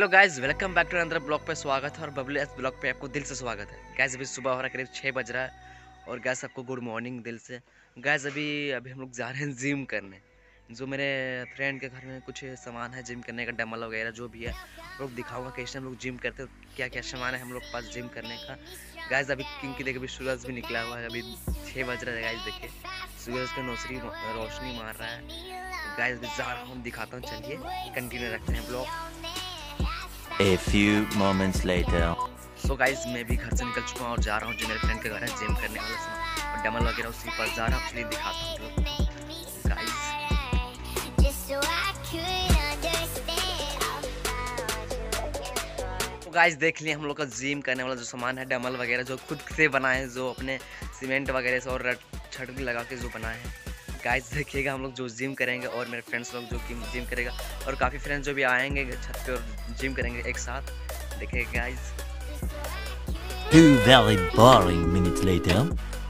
Hello guys, welcome back to another blog पे स्वागत है। और बबलू एस ब्लॉग पे आपको दिल से स्वागत है। गाइज अभी सुबह हो रहा है, करीब 6 बज रहा है। और गाइज सबको गुड मॉर्निंग दिल से। गाइज अभी हम लोग जा रहे हैं जिम करने। जो मेरे फ्रेंड के घर में कुछ सामान है जिम करने का, डम्बल वगैरह जो भी है लोग दिखाऊंगा कैसे हम लोग जिम करते हैं, क्या क्या सामान है हम लोग के पास जिम करने का। गाइज अभी क्योंकि देखिए अभी सूरज भी निकला हुआ है, अभी 6 बज रहा है। गाइज देखिए सूरज का रोशनी मार रहा है। गाइज अभी जा रहा हूँ, दिखाता हूँ, चलिए कंटिन्यू रखते हैं blog. A few moments later. So guys मैं भी घर से निकल चुका हूँ और जा रहा हूँ जो मेरे फ्रेंड के घर है जिम करने वाला सामान और डमल वगैरह उसी पर जा रहा हूँ, इसलिए दिखाता हूँ गाइज। तो गाइज देख लिए हम लोग का जिम करने वाला जो सामान है, डमल वगैरह जो खुद से बनाए हैं, जो अपने सीमेंट वगैरह से और छड़ भी लगा के जो बनाए हैं। गाइज देखिएगा हम लोग जो जिम करेंगे और मेरे फ्रेंड्स लोग जो जिम करेगा और काफ़ी फ्रेंड्स जो भी आएंगे छत पे और जिम करेंगे एक साथ। देखिएगा guys. 2 very boring minutes later.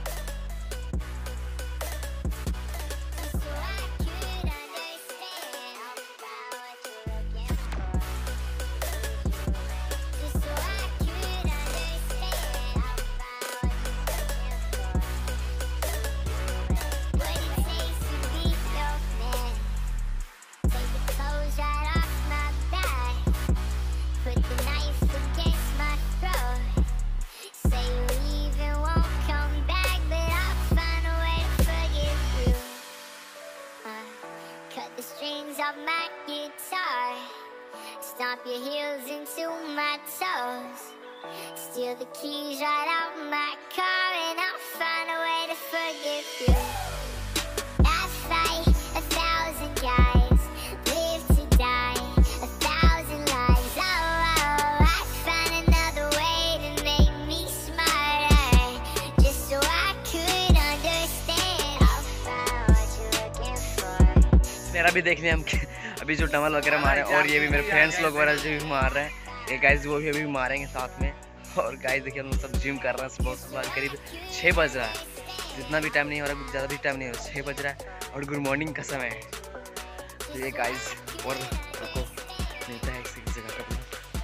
Of my guitar, stomp your heels into my toes, steal the keys right out my car, and I'll find a way to forgive you. I fight 1,000 guys, live to die 1,000 lives. Oh, I find another way to make me smarter, just so I could understand. I'll find what you're looking for. मेरा भी देख लिया हम अभी जो डमल वगैरह मारे और ये भी मेरे फ्रेंड्स लोग वगैरह जो भी मार रहे हैं, ये गाइज वो भी अभी मारेंगे साथ में। और गाइज देखिए हम लोग सब जिम कर रहे हैं सुबह सुबह, करीब 6 बज रहा है। जितना भी टाइम नहीं हो रहा, ज़्यादा भी टाइम नहीं हो रहा, 6 बज रहा है और गुड मॉर्निंग का समय है। तो ये गाइज और आपको मिलता है किसी जगह का।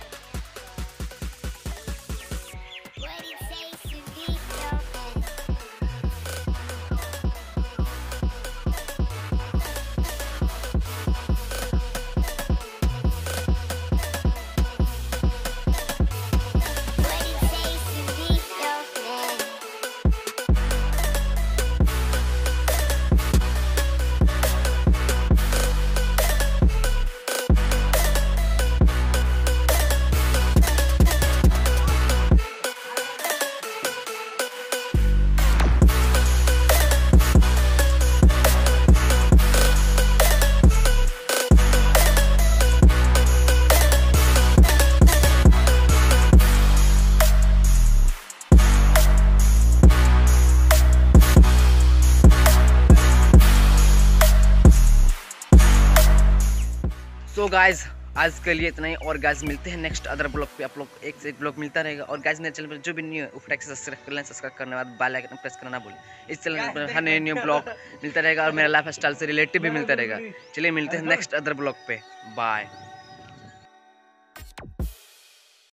तो गाइज आज के लिए इतना ही। और गाइज मिलते हैं नेक्स्ट अदर ब्लॉग पे। आप लोग एक से एक ब्लॉग मिलता रहेगा। और गाइज मेरे चैनल पर जो भी न्यू है फटाक से सब्सक्राइब कर लें। सब्सक्राइब करने के बाद बेल आइकन प्रेस करना ना भूलें। इस चैनल पर हर न्यू ब्लॉग मिलता रहेगा और मेरा लाइफ स्टाइल से रिलेटेड भी मिलता रहेगा। चलिए मिलते हैं नेक्स्ट अदर ब्लॉग पे। बाय।